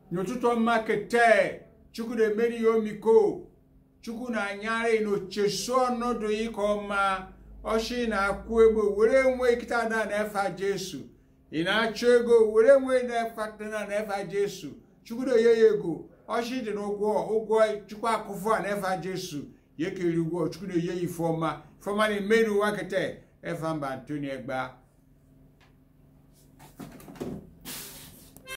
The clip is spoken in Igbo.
Nyotuto makete. Chuku de meri yomiko. Chuku na nyare no cheso no do yikoma. Oshi na akwebo. Were mwe kita na nefa Jesu. Ina chego. Were mwe nefa na nefa Jesu. Chuku de yeyego. Oshi de no go. Chuku akufu na nefa Jesu. Yeke lugo. Chuku de yeyi foma. Foma ni meri wakete. Efa mba Antoni egba.